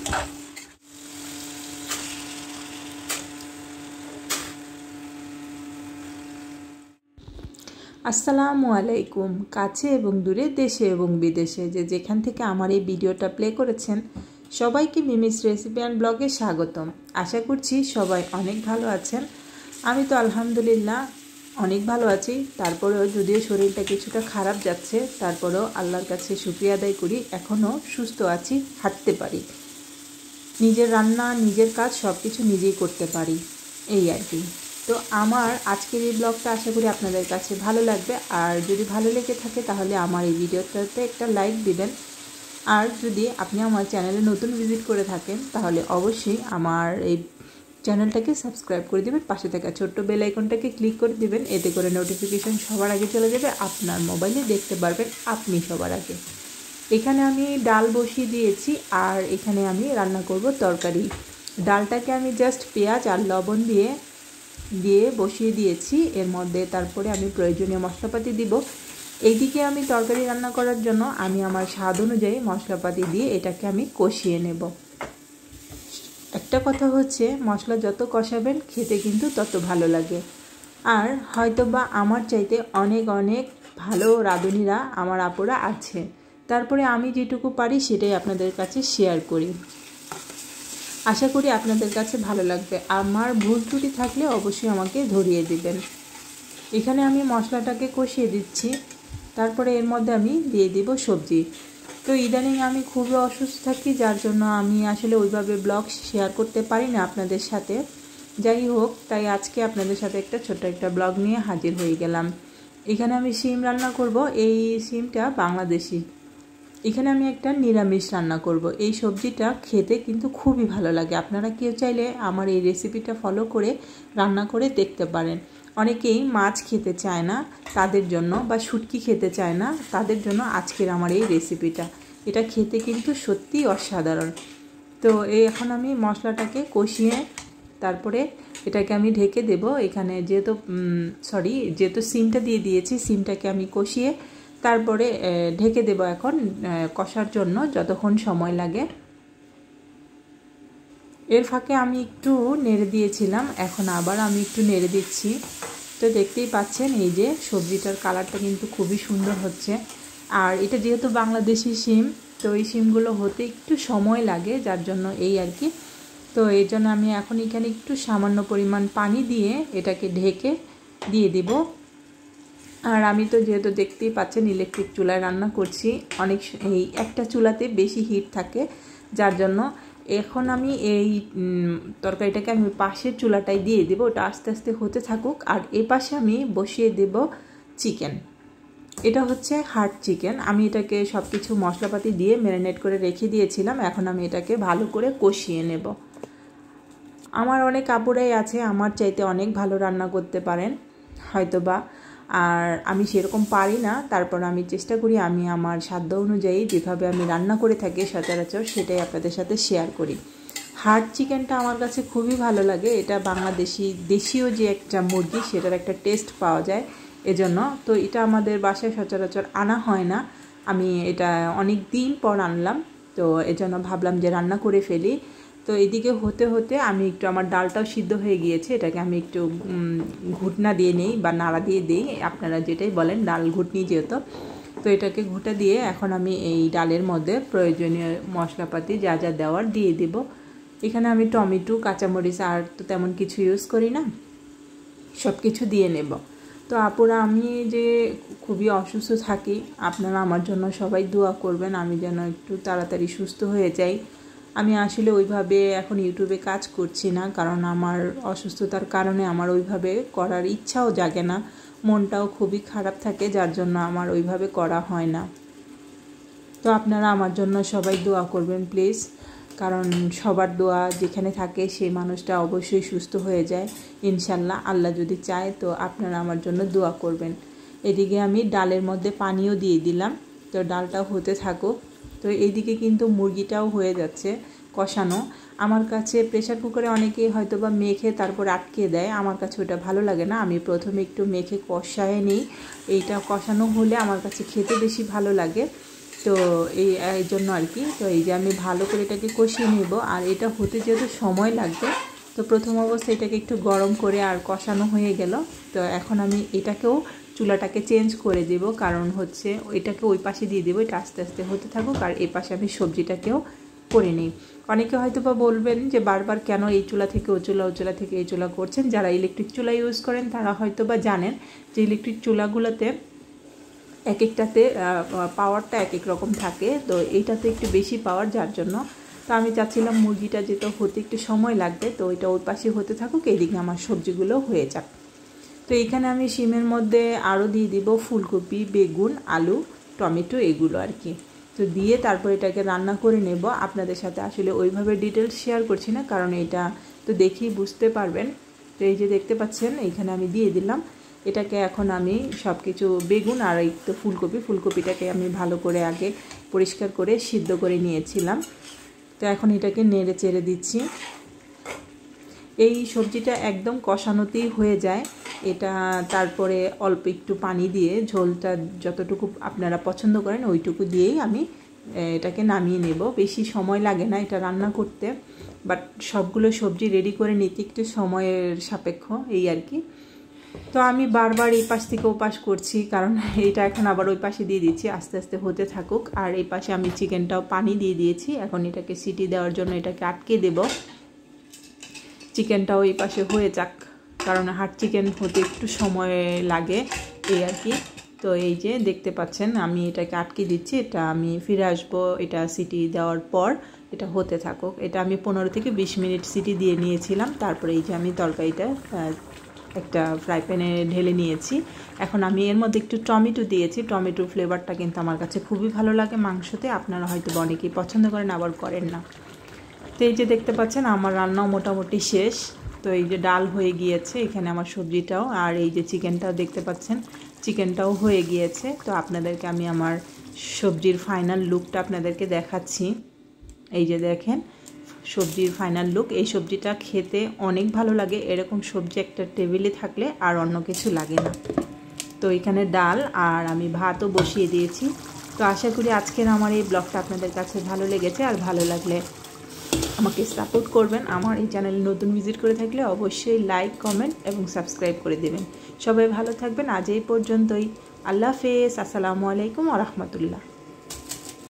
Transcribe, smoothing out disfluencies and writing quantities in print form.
আসসালামু আলাইকুম। কাছে এবং দূরে, দেশে এবং বিদেশে যে যেখান থেকে আমার এই ভিডিওটা প্লে করেছেন সবাইকে মিমিস রেসিপি অ্যান্ড ব্লগে স্বাগতম। আশা করছি সবাই অনেক ভালো আছেন। আমি তো আলহামদুলিল্লাহ অনেক ভালো আছি। তারপরেও যদিও শরীরটা কিছুটা খারাপ যাচ্ছে, তারপরেও আল্লাহর কাছে শুকরিয়া আদায় করি এখনও সুস্থ আছি, হাঁটতে পারি, নিজের রান্না নিজের কাজ সব কিছু নিজেই করতে পারি, এই আর কি। তো আমার আজকের এই ব্লগটা আশা করি আপনাদের কাছে ভালো লাগবে। আর যদি ভালো লেগে থাকে তাহলে আমার এই ভিডিওটাতে একটা লাইক দিবেন। আর যদি আপনি আমার চ্যানেলে নতুন ভিজিট করে থাকেন তাহলে অবশ্যই আমার এই চ্যানেলটাকে সাবস্ক্রাইব করে দেবেন, পাশে থাকা ছোট্ট বেল আইকনটাকে ক্লিক করে দিবেন। এতে করে নোটিফিকেশন সবার আগে চলে যাবে, আপনার মোবাইলে দেখতে পারবেন আপনি সবার আগে। এখানে আমি ডাল বসিয়ে দিয়েছি আর এখানে আমি রান্না করব তরকারি। ডালটাকে আমি জাস্ট পেঁয়াজ আর লবণ দিয়ে বসিয়ে দিয়েছি। এর মধ্যে তারপরে আমি প্রয়োজনীয় মশলাপাতি দিব। এইদিকে আমি তরকারি রান্না করার জন্য আমি আমার স্বাদ অনুযায়ী মশলাপাতি দিয়ে এটাকে আমি কষিয়ে নেব। একটা কথা হচ্ছে, মশলা যত কষাবেন খেতে কিন্তু তত ভালো লাগে। আর হয়তোবা আমার চাইতে অনেক অনেক ভালো রাঁধুনিরা আমার আপুরা আছে, তারপরে আমি যেটুকু পারি সেটাই আপনাদের কাছে শেয়ার করি। আশা করি আপনাদের কাছে ভালো লাগবে। আমার ভুল ত্রুটি থাকলে অবশ্যই আমাকে ধরিয়ে দিবেন। এখানে আমি মশলাটাকে কষিয়ে দিচ্ছি, তারপরে এর মধ্যে আমি দিয়ে দিব সবজি। তো ইদানিং আমি খুবই অসুস্থ থাকি, যার জন্য আমি আসলে ওইভাবে ব্লগ শেয়ার করতে পারি না আপনাদের সাথে। যাই হোক, তাই আজকে আপনাদের সাথে ছোট্ট একটা ব্লগ নিয়ে হাজির হয়ে গেলাম। এখানে আমি শিম রান্না করব। এই শিমটা বাংলাদেশি। এখানে আমি একটা নিরামিষ রান্না করব। এই সবজিটা খেতে কিন্তু খুবই ভালো লাগে। আপনারা কেউ চাইলে আমার এই রেসিপিটা ফলো করে রান্না করে দেখতে পারেন। অনেকেই মাছ খেতে চায় না তাদের জন্য, বা শুটকি খেতে চায় না তাদের জন্য আজকের আমার এই রেসিপিটা। এটা খেতে কিন্তু সত্যিই অসাধারণ। তো এখন আমি মশলাটাকে কষিয়ে তারপরে এটাকে আমি ঢেকে দেব। এখানে যেহেতু সিমটা দিয়ে দিয়েছি, সিমটাকে আমি কষিয়ে তারপরে ঢেকে দেব এখন কষার জন্য যতক্ষণ সময় লাগে। এর ফাঁকে আমি একটু নেড়ে দিয়েছিলাম, এখন আবার আমি একটু নেড়ে দিচ্ছি। তো দেখতেই পাচ্ছেন এই যে সবজিটার কালারটা কিন্তু খুবই সুন্দর হচ্ছে। আর এটা যেহেতু বাংলাদেশি শিম, তো এই শিমগুলো হতে একটু সময় লাগে, যার জন্য এই আর কি। তো এই জন্য আমি এখন এখানে একটু সামান্য পরিমাণ পানি দিয়ে এটাকে ঢেকে দিয়ে দিব। আর আমি তো যেহেতু দেখতেই পাচ্ছেন ইলেকট্রিক চুলায় রান্না করছি, এই একটা চুলাতে বেশি হিট থাকে, যার জন্য এখন আমি এই তরকারিটাকে আমি পাশের চুলাটায় দিয়ে দেবো। ওটা আস্তে আস্তে হতে থাকুক। আর এ পাশে আমি বসিয়ে দেব চিকেন। এটা হচ্ছে হার্ড চিকেন। আমি এটাকে সব কিছু মশলাপাতি দিয়ে ম্যারিনেট করে রেখে দিয়েছিলাম। এখন আমি এটাকে ভালো করে কষিয়ে নেব। আমার অনেক আপুরাই আছে আমার চাইতে অনেক ভালো রান্না করতে পারেন হয়তোবা, আর আমি সেরকম পারি না। তারপর আমি চেষ্টা করি আমি আমার সাধ্য অনুযায়ী যেভাবে আমি রান্না করে থাকি সচরাচর সেটাই আপনাদের সাথে শেয়ার করি। হার্ড চিকেনটা আমার কাছে খুবই ভালো লাগে। এটা দেশীয় যে একটা মুরগি, সেটার একটা টেস্ট পাওয়া যায় এজন্য। তো এটা আমাদের বাসায় সচরাচর আনা হয় না। আমি এটা অনেক দিন পর আনলাম, তো এজন্য ভাবলাম যে রান্না করে ফেলি। তো এদিকে হতে হতে আমি একটু, আমার ডালটাও সিদ্ধ হয়ে গিয়েছে, এটাকে আমি একটু ঘুটনা দিয়ে নেই বা নাড়া দিয়ে দিই, আপনারা যেটাই বলেন, ডাল ঘুটনি যেহেতু। তো এটাকে ঘুটে দিয়ে এখন আমি এই ডালের মধ্যে প্রয়োজনীয় মশলাপাতি যা যা দেওয়ার দিয়ে দেব। এখানে আমি টমেটো, কাঁচামরিচ আর তো তেমন কিছু ইউজ করি না, সব কিছু দিয়ে নেব। তো আপুরা, আমি যে খুবই অসুস্থ থাকি, আপনারা আমার জন্য সবাই দোয়া করবেন আমি যেন একটু তাড়াতাড়ি সুস্থ হয়ে যাই। আমি আসলে ওইভাবে এখন ইউটিউবে কাজ করছি না, কারণ আমার অসুস্থতার কারণে আমার ওইভাবে করার ইচ্ছাও জাগে না, মনটাও খুবই খারাপ থাকে, যার জন্য আমার ওইভাবে করা হয় না। তো আপনারা আমার জন্য সবাই দোয়া করবেন প্লিজ, কারণ সবার দোয়া যেখানে থাকে সেই মানুষটা অবশ্যই সুস্থ হয়ে যায় ইনশাল্লাহ, আল্লাহ যদি চায়। তো আপনারা আমার জন্য দোয়া করবেন। এদিকে আমি ডালের মধ্যে পানিও দিয়ে দিলাম, তো ডালটাও হতে থাকুক। তো এইদিকে কিন্তু মুরগিটাও হয়ে যাচ্ছে কষানো। আমার কাছে প্রেসার কুকারে অনেকেই হয়তো বা মেখে তারপর আটকে দেয়, আমার কাছে ওটা ভালো লাগে না। আমি প্রথমে একটু মেখে কষায় নিই, এইটা কষানো হলে আমার কাছে খেতে বেশি ভালো লাগে। তো এই জন্য আর কি। তো এই যে আমি ভালো করে এটাকে কষিয়ে নেব। আর এটা হতে যেহেতু সময় লাগবে, তো প্রথম অবস্থায় এটাকে একটু গরম করে আর কষানো হয়ে গেল। তো এখন আমি এটাকেও চুলাটাকে চেঞ্জ করে দেব, কারণ হচ্ছে এটাকে ওই পাশে দিয়ে দেবো, এটা আস্তে আস্তে হতে থাকুক। আর এই পাশে আমি সবজিটাকেও করে নিই। অনেকে হয়তো বা বলবেন যে বারবার কেন এই চুলা থেকে ও চুলা, ও চুলা থেকে এই চুলা করছেন। যারা ইলেকট্রিক চুলা ইউজ করেন তারা হয়তো বা জানেন যে ইলেকট্রিক চুলাগুলোতে এক একটাতে পাওয়ারটা এক এক রকম থাকে। তো এইটাতে একটু বেশি পাওয়ার, যার জন্য তো আমি চাচ্ছিলাম মুরগিটা যেটা হতে একটু সময় লাগবে, তো ওইটা ওই পাশে হতে থাকুক, এইদিকে আমার সবজিগুলো হয়ে যাক। তো এইখানে আমি শিমের মধ্যে আরও দিয়ে দিব ফুলকপি, বেগুন, আলু, টমেটো, এগুলো আর কি। তো দিয়ে তারপর এটাকে রান্না করে নেব। আপনাদের সাথে আসলে ওইভাবে ডিটেলস শেয়ার করছি না, কারণ এটা তো দেখেই বুঝতে পারবেন। তো এই যে দেখতে পাচ্ছেন এইখানে আমি দিয়ে দিলাম। এটাকে এখন আমি সব কিছু বেগুন আর এই তো ফুলকপিটাকে আমি ভালো করে আগে পরিষ্কার করে সিদ্ধ করে নিয়েছিলাম। তো এখন এটাকে নেড়ে চেড়ে দিচ্ছি। এই সবজিটা একদম কষানোতেই হয়ে যায় এটা। তারপরে অল্প একটু পানি দিয়ে, ঝোলটা যতটুকু আপনারা পছন্দ করেন ওইটুকু দিয়েই আমি এটাকে নামিয়ে নেব। বেশি সময় লাগে না এটা রান্না করতে, বাট সবগুলো সবজি রেডি করে নিতে একটু সময়ের সাপেক্ষ, এই আর কি। তো আমি বারবার এই পাশ থেকে ও পাশ করছি, কারণ এইটা এখন আবার ওই পাশে দিয়ে দিচ্ছি, আস্তে আস্তে হতে থাকুক। আর এই পাশে আমি চিকেনটাও পানি দিয়ে দিয়েছি। এখন এটাকে সিটি দেওয়ার জন্য এটাকে আটকে দেব। চিকেনটাও এই পাশে হয়ে যাক, কারণ হার্ড চিকেন হতে একটু সময় লাগে, এই আর কি। তো এই যে দেখতে পাচ্ছেন আমি এটাকে আটকে দিচ্ছি। এটা আমি ফিরে আসবো এটা সিটি দেওয়ার পর, এটা হতে থাকুক। এটা আমি 15 থেকে 20 মিনিট সিটি দিয়ে নিয়েছিলাম। তারপরে এই যে আমি তরকারিটা একটা ফ্রাই প্যানে ঢেলে নিয়েছি। এখন আমি এর মধ্যে একটু টমেটো দিয়েছি। টমেটোর ফ্লেভারটা কিন্তু আমার কাছে খুবই ভালো লাগে মাংসতে। আপনারা হয়তো অনেকেই পছন্দ করেন, আবার করেন না। তো এই যে দেখতে পাচ্ছেন আমার রান্নাও মোটামুটি শেষ। তো এই যে ডাল হয়ে গিয়েছে, এখানে আমার সবজিটাও, আর এই যে চিকেনটাও দেখতে পাচ্ছেন, চিকেনটাও হয়ে গিয়েছে। তো আপনাদেরকে আমি আমার সবজির ফাইনাল লুকটা আপনাদেরকে দেখাচ্ছি। এই যে দেখেন সবজির ফাইনাল লুক। এই সবজিটা খেতে অনেক ভালো লাগে। এরকম সবজি একটা টেবিলে থাকলে আর অন্য কিছু লাগে না। তো এখানে ডাল আর আমি ভাতও বসিয়ে দিয়েছি। তো আশা করি আজকের আমার এই ব্লগটা আপনাদের কাছে ভালো লেগেছে। আর ভালো লাগলে আমাকে সাপোর্ট করবেন। আমার এই চ্যানেলে নতুন ভিজিট করে থাকলে অবশ্যই লাইক, কমেন্ট এবং সাবস্ক্রাইব করে দেবেন। সবাই ভালো থাকবেন। আজ এই পর্যন্তই। আল্লাহ হাফেজ। আসসালামু আলাইকুম ওয়া রাহমাতুল্লাহ।